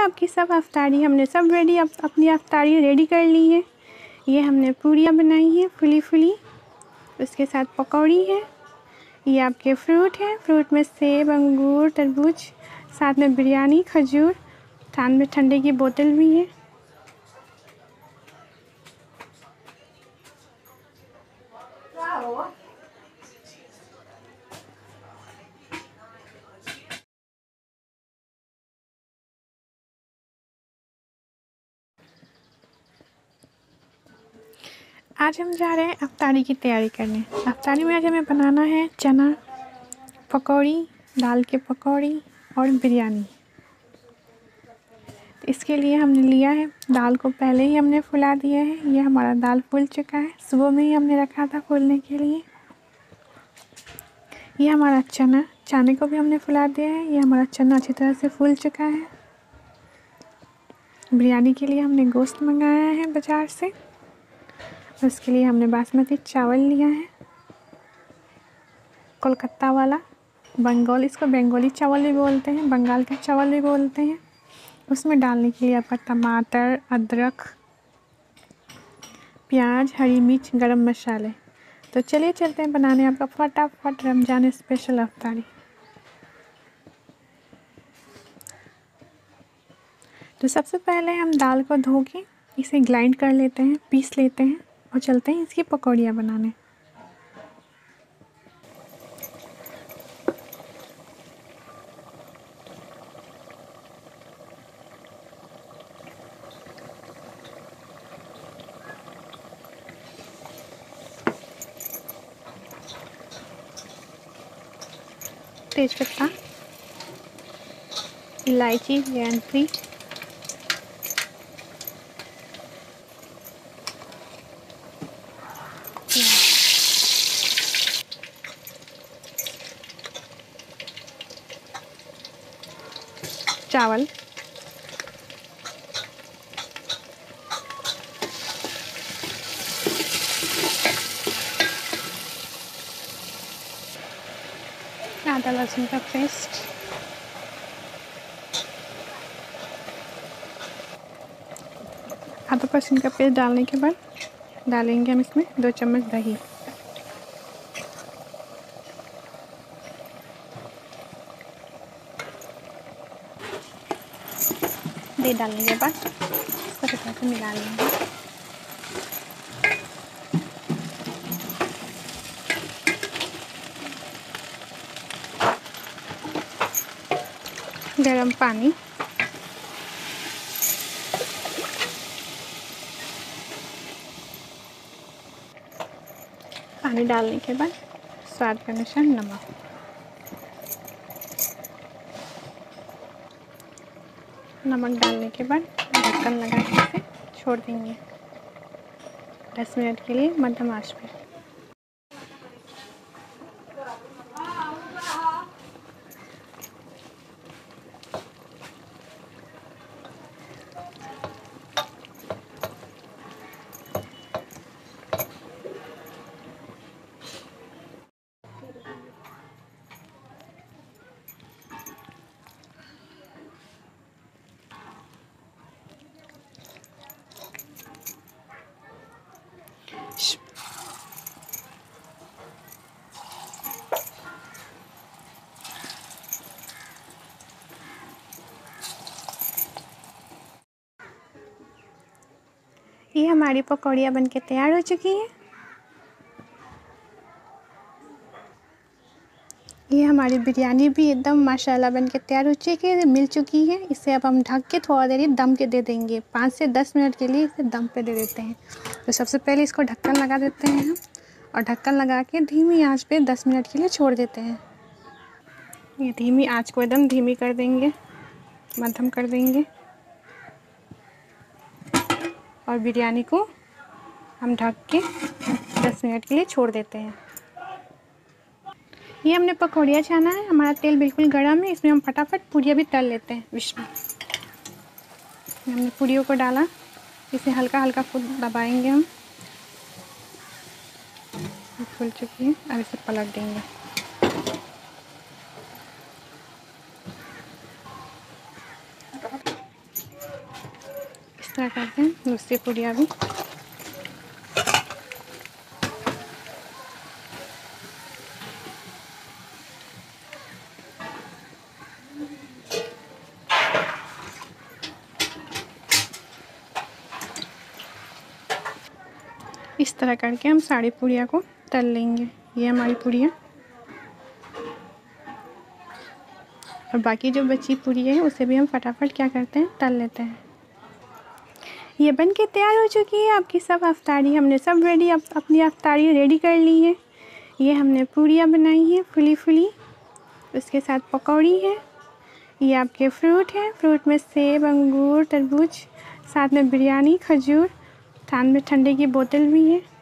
आपकी सब अफ्तारी हमने सब रेडी अपनी अफ्तारी रेडी कर ली है। ये हमने पूरियाँ बनाई हैं फुली फुली, उसके साथ पकौड़ी है। ये आपके फ्रूट हैं, फ्रूट में सेब, अंगूर, तरबूज, साथ में बिरयानी, खजूर, साथ में ठंडे की बोतल भी है। आज हम जा रहे हैं अफ्तारी की तैयारी करने। अफ्तारी में आज हमें बनाना है चना, पकौड़ी, दाल के पकौड़ी और बिरयानी। तो इसके लिए हमने लिया है दाल को, पहले ही हमने फुला दिया है। ये हमारा दाल फूल चुका है, सुबह में ही हमने रखा था फूलने के लिए। ये हमारा चने को भी हमने फुला दिया है। ये हमारा चना अच्छी तरह से फूल चुका है। बिरयानी के लिए हमने गोश्त मंगाया है बाज़ार से। उसके लिए हमने बासमती चावल लिया है, कोलकाता वाला, इसको बंगाली चावल भी बोलते हैं, बंगाल का चावल भी बोलते हैं। उसमें डालने के लिए आपका टमाटर, अदरक, प्याज, हरी मिर्च, गरम मसाले। तो चलिए चलते हैं बनाने आपका फटाफट रमज़ान स्पेशल अफ्तारी। तो सबसे पहले हम दाल को धो के इसे ग्राइंड कर लेते हैं, पीस लेते हैं और चलते हैं इसकी पकौड़ियाँ बनाने। तेज़पत्ता, इलायची, जैंत्री, चावल, आदा लहसुन का पेस्ट, आधा लहसुन का पेस्ट डालने के बाद डालेंगे हम इसमें 2 चम्मच दही। दही डालने के बाद इसको अच्छी तरह से मिला लेंगे। गरम पानी, पानी डालने के बाद स्वाद के अनुसार नमक। नमक डालने के बाद ढक्कन लगा के इसे छोड़ देंगे 10 मिनट के लिए मध्यम आंच पे। ये हमारी पकौड़ियाँ बनके तैयार हो चुकी हैं। ये हमारी बिरयानी भी एकदम माशाल्लाह बनके तैयार हो चुकी है, मिल चुकी है। इसे अब हम ढक के थोड़ा देर दम के दे देंगे, 5 से 10 मिनट के लिए इसे दम पे दे देते हैं। तो सबसे पहले इसको ढक्कन लगा देते हैं हम, और ढक्कन लगा के धीमी आंच पे 10 मिनट के लिए छोड़ देते हैं। ये धीमी आंच को एकदम धीमी कर देंगे, मध्यम कर देंगे, और बिरयानी को हम ढक के 10 मिनट के लिए छोड़ देते हैं। ये हमने पकौड़ियाँ छाना है, हमारा तेल बिल्कुल गर्म है, इसमें हम फटाफट पूरियाँ भी तल लेते हैं। इसमें हमने पूरियों को डाला, इसे हल्का हल्का दबाएंगे हम। फूल चुकी है, अब इसे पलट देंगे। तरह करते हैं दूसरी पूड़ियाँ भी। इस तरह करके हम सारी पूड़ियाँ को तल लेंगे। ये हमारी पूड़ियाँ, और बाकी जो बची पूड़ी है उसे भी हम फटाफट क्या करते हैं, तल लेते हैं। ये बन के तैयार हो चुकी है आपकी सब अफ्तारी। हमने सब रेडी, अपनी अफ्तारी रेडी कर ली है। ये हमने पूड़ियाँ बनाई हैं फुली फुली, उसके साथ पकौड़ी है। ये आपके फ्रूट है, फ्रूट में सेब, अंगूर, तरबूज, साथ में बिरयानी, खजूर, साथ में ठंडे की बोतल भी है।